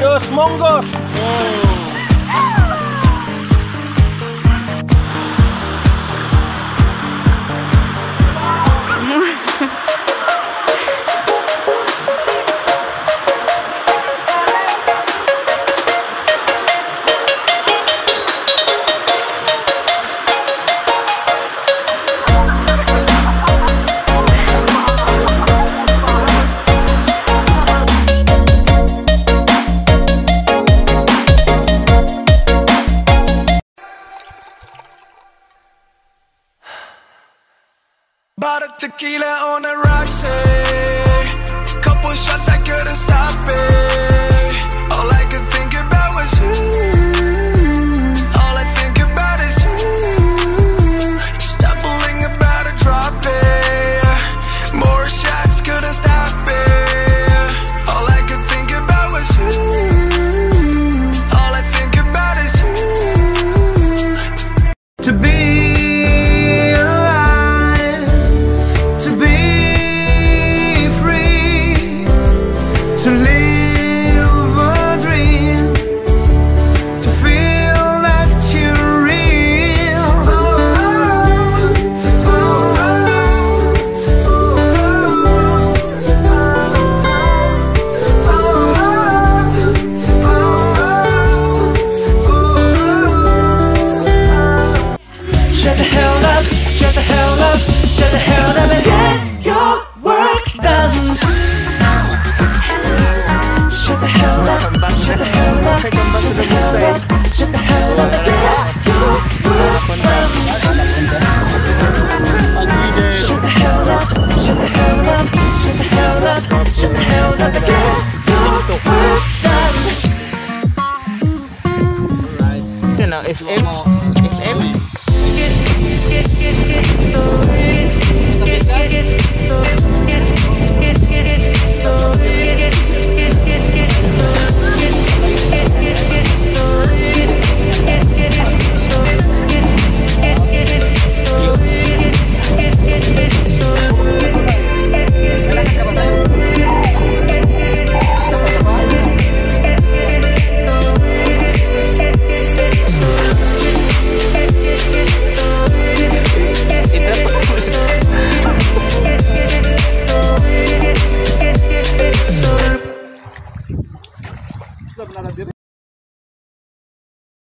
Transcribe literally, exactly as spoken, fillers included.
Dos monggos. Oh. Bought a tequila on the rocks, eh? Couple shots, I couldn't stop it. All I could think about was you. All I think about is you. Stumbling about to drop it. More shots, couldn't stop it. All I could think about was you. All I think about is you. To be to live a dream, to feel that you're real. Oh, oh, oh, shut the hell up, shut the hell up, shut the hell up and get your work done. Shut the hell up, shut the hell up, shut the hell up, shut the hell up, get your work done. Shut the hell up, shut the hell up, shut the hell up, shut the hell up, get your work done. Yan ang S M.